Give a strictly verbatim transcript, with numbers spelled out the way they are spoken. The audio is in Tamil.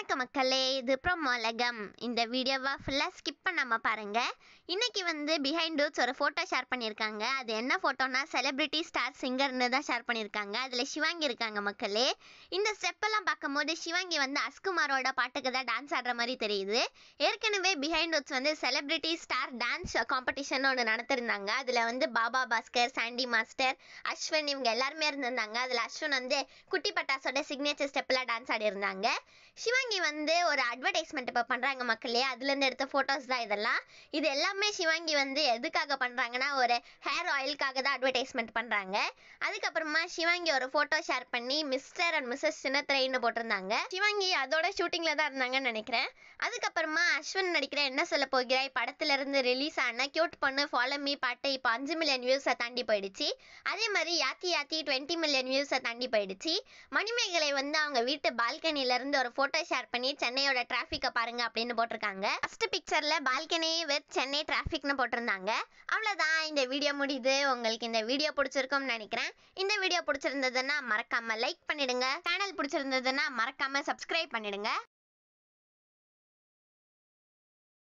வணக்கம் மக்களே, இது ப்ரோமோலகம். இந்த வீடியோவை ஃபுல்லாக ஸ்கிப் பண்ணாமல் பாருங்கள். இன்றைக்கி வந்து பிஹைண்ட் டூட்ஸ் ஒரு ஃபோட்டோ ஷேர் பண்ணியிருக்காங்க. அது என்ன ஃபோட்டோனா செலிப்ரிட்டி ஸ்டார் சிங்கர்னு தான் ஷேர் பண்ணியிருக்காங்க. அதில் சிவாங்கி இருக்காங்க மக்களே. இந்த ஸ்டெப்பெல்லாம் பார்க்கும்போது சிவாங்கி வந்து அஸ்குமாரோட பாட்டுக்கு தான் டான்ஸ் ஆடுற மாதிரி தெரியுது. ஏற்கனவே பிஹைண்ட் டூட்ஸ் வந்து செலிப்ரிட்டி ஸ்டார் டான்ஸ் காம்படிஷன் ஒன்று நடத்திருந்தாங்க. அதில் வந்து பாபா பாஸ்கர், சாண்டி மாஸ்டர், அஸ்வின் இவங்க எல்லாருமே இருந்திருந்தாங்க. அதில் அஸ்வின் வந்து குட்டி பட்டாசோட சிக்னேச்சர் ஸ்டெப்பெல்லாம் டான்ஸ் ஆடி இருந்தாங்க. சிவாங்கி வந்து ஒரு அட்வர்டைஸ்மெண்ட் இப்போ பண்ணுறாங்க மக்களே. அதுலேருந்து எடுத்த ஃபோட்டோஸ் தான் இதெல்லாம். இது எல்லாமே சிவாங்கி வந்து எதுக்காக பண்ணுறாங்கன்னா ஒரு ஹேர் ஆயிலுக்காக தான் அட்வர்டைஸ்மெண்ட் பண்ணுறாங்க. அதுக்கப்புறமா சிவாங்கி ஒரு ஃபோட்டோ ஷேர் பண்ணி மிஸ்டர் அண்ட் மிஸ்ஸஸ் சின்னத்திரைன்னு போட்டிருந்தாங்க. சிவாங்கி அதோட ஷூட்டிங்கில் தான் இருந்தாங்கன்னு நினைக்கிறேன். அதுக்கப்புறமா அஸ்வின் நடிக்கிற என்ன சொல்ல போகிறாய் படத்துலேருந்து ரிலீஸ் ஆன கியூட் பொண்ணு ஃபாலோ மீ பாட்டு இப்போ அஞ்சு மில்லியன் வியூஸை தாண்டி போயிடுச்சு. அதே மாதிரி யாத்தி யாத்தி டுவெண்ட்டி மில்லியன் வியூஸை தாண்டி போயிடுச்சு. மணிமேகலை வந்து அவங்க வீட்டு பால்கனிலேருந்து ஒரு ஃபோட்டோ ஷேர் பண்ணி சென்னையோட டிராஃபிக்கை பாருங்க அப்படின்னு போட்டிருக்காங்க. ஃபர்ஸ்ட் பிக்சர்ல பால்கனி வித் சென்னை டிராஃபிக்னு போட்டிருந்தாங்க. அவ்வளோதான், இந்த வீடியோ முடியுது. உங்களுக்கு இந்த வீடியோ பிடிச்சிருக்கும்னு நினைக்கிறேன். இந்த வீடியோ பிடிச்சிருந்ததுன்னா மறக்காம லைக் பண்ணிடுங்க. சேனல் பிடிச்சிருந்ததுன்னா மறக்காம சப்ஸ்கிரைப் பண்ணிடுங்க.